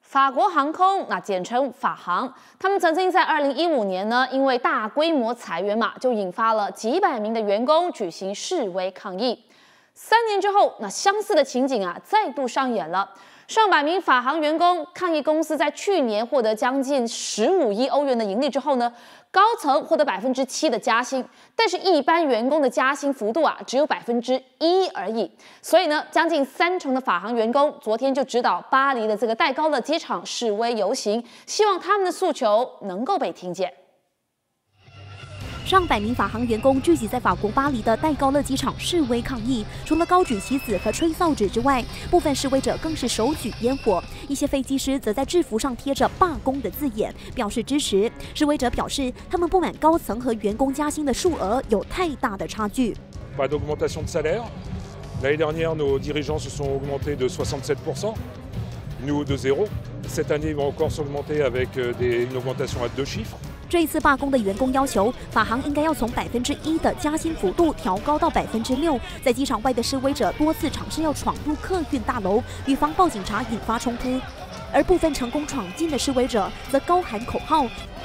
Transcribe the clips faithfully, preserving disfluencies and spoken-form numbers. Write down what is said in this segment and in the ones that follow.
法国航空，那简称法航，他们曾经在二零一五年呢，因为大规模裁员嘛，就引发了几百名的员工举行示威抗议。三年之后，那相似的情景啊，再度上演了。上百名法航员工抗议公司在去年获得将近十五亿欧元的盈利之后呢，高层获得百分之七的加薪，但是一般员工的加薪幅度啊只有百分之一而已。所以呢，将近三成的法航员工昨天就指导巴黎的这个戴高乐机场示威游行，希望他们的诉求能够被听见。 上百名法航员工聚集在法国巴黎的戴高乐机场示威抗议，除了高举旗子和吹哨子之外，部分示威者更是手举烟火。一些飞机师则在制服上贴着罢工的字眼，表示支持。示威者表示，他们不满高层和员工加薪的数额有太大的差距。 Pas d'augmentation de salaire. L'année dernière, nos dirigeants se sont augmentés de soixante-sept pour cent, nous de zéro. Cette année, ils vont encore s'augmenter avec des, une augmentation à deux chiffres. 这一次罢工的员工要求，法航应该要从百分之一的加薪幅度调高到百分之六。在机场外的示威者多次尝试要闯入客运大楼，与防暴警察引发冲突，而部分成功闯进的示威者则高喊口号，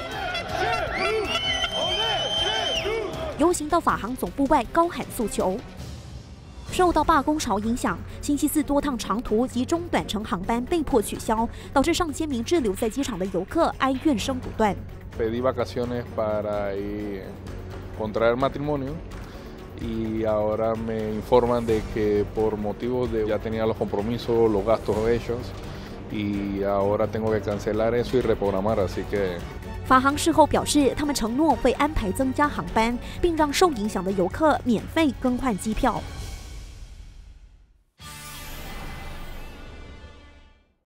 游行到法航总部外高喊诉求。 受到罢工潮影响，星期四多趟长途及中短程航班被迫取消，导致上千名滞留在机场的游客哀怨声不断。 Pedí vacaciones para ir contraer matrimonio y ahora me informan de que por motivos de ya tenía los compromisos, los gastos hechos y ahora tengo que cancelar eso y reprogramar, así que. 法航事后表示，他们承诺会安排增加航班，并让受影响的游客免费更换机票。